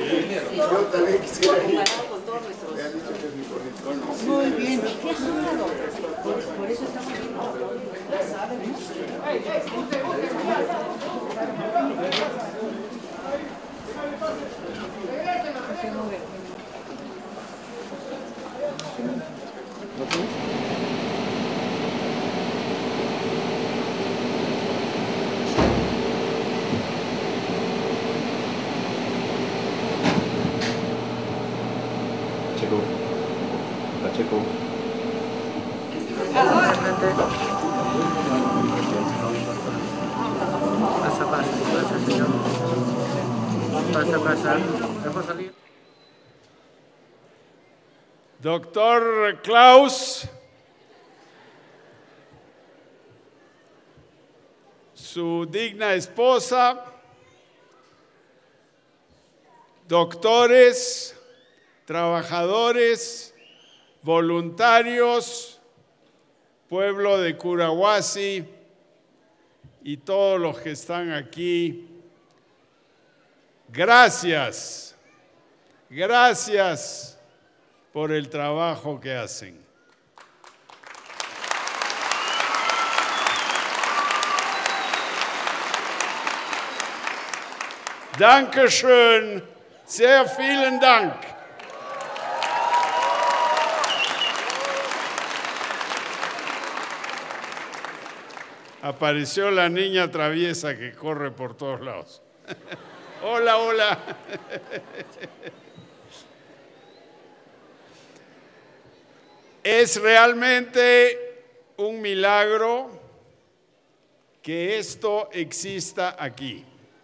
Yo también quisiera ir. Comparado con todos nuestros... Me han dicho que es muy bonito. Muy bien. Claro. Por eso estamos viendo. Pacheco. Pacheco. Pasa, pasa, señor. Pasa. Dejo salir. Doctor Klaus, su digna esposa, doctores, trabajadores, voluntarios, pueblo de Curahuasi y todos los que están aquí, gracias, gracias por el trabajo que hacen. Dankeschön, sehr vielen Dank. Apareció la niña traviesa que corre por todos lados. Hola, hola. Es realmente un milagro que esto exista aquí.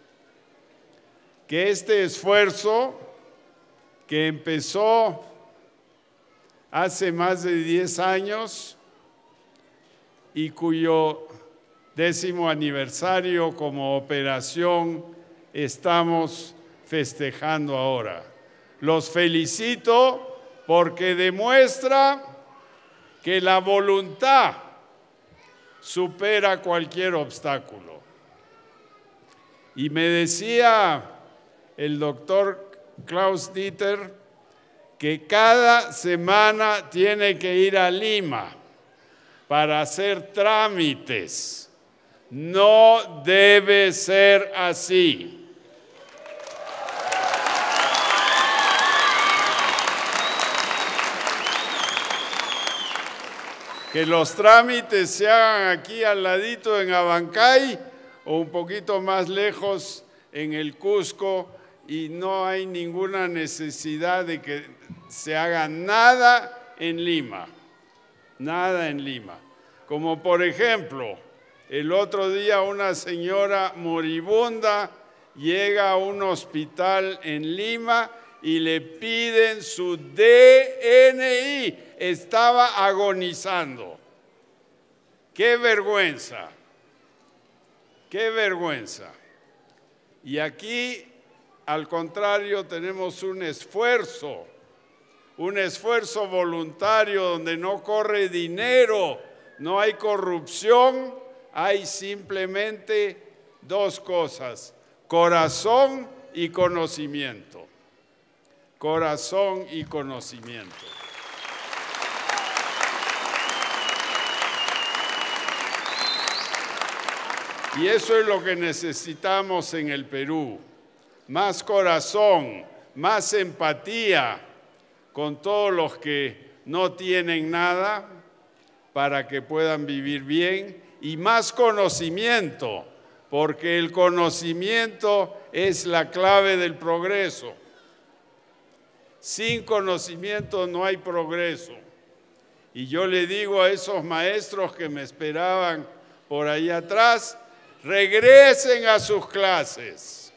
Que este esfuerzo que empezó hace más de 10 años y cuyo 10º aniversario como operación estamos festejando ahora. Los felicito porque demuestra que la voluntad supera cualquier obstáculo. Y me decía el doctor Klaus Dieter que cada semana tiene que ir a Lima para hacer trámites. No debe ser así. Que los trámites se hagan aquí al ladito en Abancay o un poquito más lejos en el Cusco y no hay ninguna necesidad de que se haga nada en Lima. Nada en Lima. Como por ejemplo, el otro día una señora moribunda llega a un hospital en Lima y le piden su DNI. Estaba agonizando. ¡Qué vergüenza! ¡Qué vergüenza! Y aquí, al contrario, tenemos un esfuerzo voluntario donde no corre dinero, no hay corrupción, hay simplemente dos cosas: corazón y conocimiento. Corazón y conocimiento. Y eso es lo que necesitamos en el Perú. Más corazón, más empatía con todos los que no tienen nada para que puedan vivir bien y más conocimiento, porque el conocimiento es la clave del progreso. Sin conocimiento no hay progreso. Y yo le digo a esos maestros que me esperaban por ahí atrás, regresen a sus clases.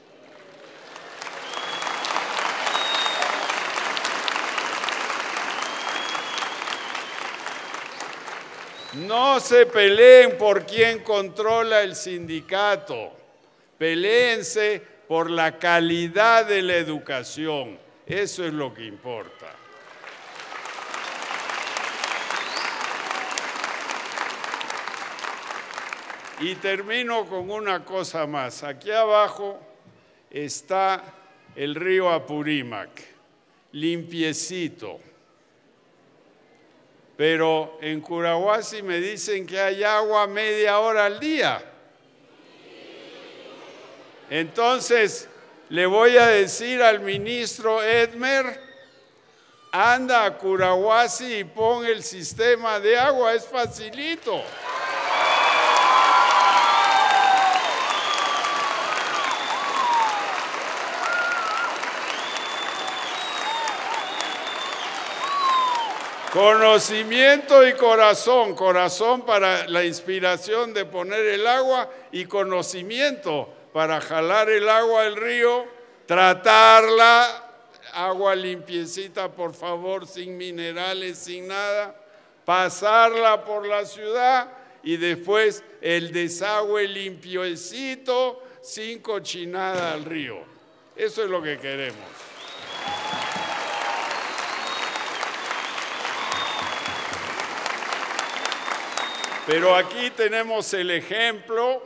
No se peleen por quién controla el sindicato. Peléense por la calidad de la educación. Eso es lo que importa. Y termino con una cosa más. Aquí abajo está el río Apurímac, limpiecito. Pero en Curahuasi me dicen que hay agua media hora al día. Entonces, le voy a decir al ministro Edmer, anda a Curahuasi y pon el sistema de agua, es facilito. Conocimiento y corazón, corazón para la inspiración de poner el agua y conocimiento para jalar el agua del río, tratarla, agua limpiecita, por favor, sin minerales, sin nada, pasarla por la ciudad y después el desagüe limpiecito, sin cochinada al río. Eso es lo que queremos. Pero aquí tenemos el ejemplo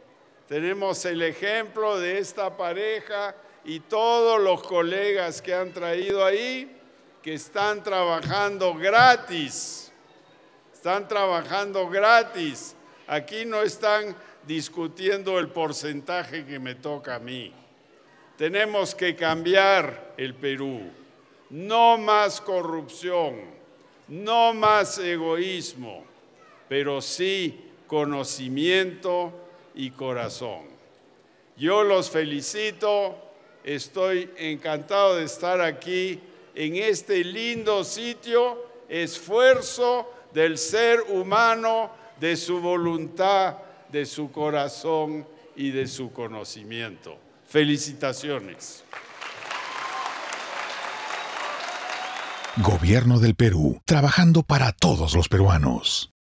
de esta pareja y todos los colegas que han traído ahí, que están trabajando gratis. Están trabajando gratis. Aquí no están discutiendo el porcentaje que me toca a mí. Tenemos que cambiar el Perú. No más corrupción, no más egoísmo, pero sí conocimiento y corazón. Yo los felicito, estoy encantado de estar aquí en este lindo sitio, esfuerzo del ser humano, de su voluntad, de su corazón y de su conocimiento. Felicitaciones. Gobierno del Perú, trabajando para todos los peruanos.